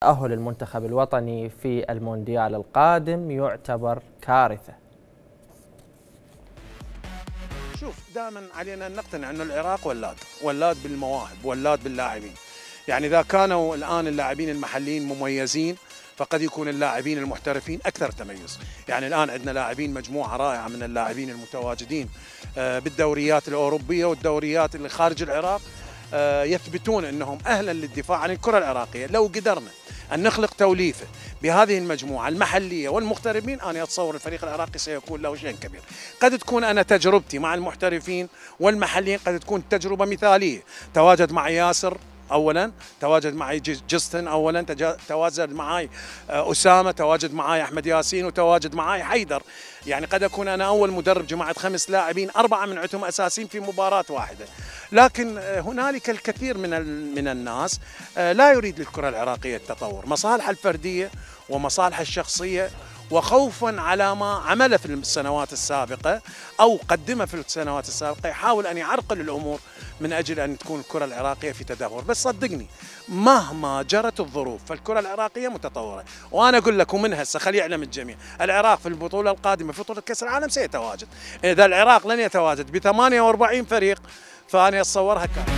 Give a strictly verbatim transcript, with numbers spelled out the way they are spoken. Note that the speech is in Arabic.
تأهل المنتخب الوطني في المونديال القادم يعتبر كارثة. شوف، دائما علينا أن نقتنع أن العراق ولاد ولاد بالمواهب، ولاد باللاعبين. يعني إذا كانوا الآن اللاعبين المحليين مميزين، فقد يكون اللاعبين المحترفين أكثر تميز. يعني الآن عندنا لاعبين، مجموعة رائعة من اللاعبين المتواجدين بالدوريات الأوروبية والدوريات اللي خارج العراق، يثبتون أنهم أهلا للدفاع عن الكرة العراقية. لو قدرنا أن نخلق توليفة بهذه المجموعة المحلية والمغتربين، أنا أتصور الفريق العراقي سيكون له شيء كبير. قد تكون أنا تجربتي مع المحترفين والمحليين قد تكون تجربة مثالية. تواجد معي ياسر اولا، تواجد معي جستن اولا، تواجد معي اسامه، تواجد معي احمد ياسين، وتواجد معي حيدر. يعني قد اكون انا اول مدرب جمعت خمس لاعبين، اربعه من عندهم اساسيين في مباراه واحده. لكن هنالك الكثير من من الناس لا يريد للكره العراقيه التطور، مصالحه الفرديه ومصالحه الشخصيه، وخوفا على ما عمله في السنوات السابقة أو قدمه في السنوات السابقة، يحاول أن يعرقل الأمور من أجل أن تكون الكرة العراقية في تدهور. بس صدقني مهما جرت الظروف فالكرة العراقية متطورة. وأنا أقول لك ومن هسه خلي يعلم الجميع، العراق في البطولة القادمة في بطولة كأس العالم سيتواجد. إذا العراق لن يتواجد ب ثمانية وأربعين فريق فأنا أتصورها كارثة.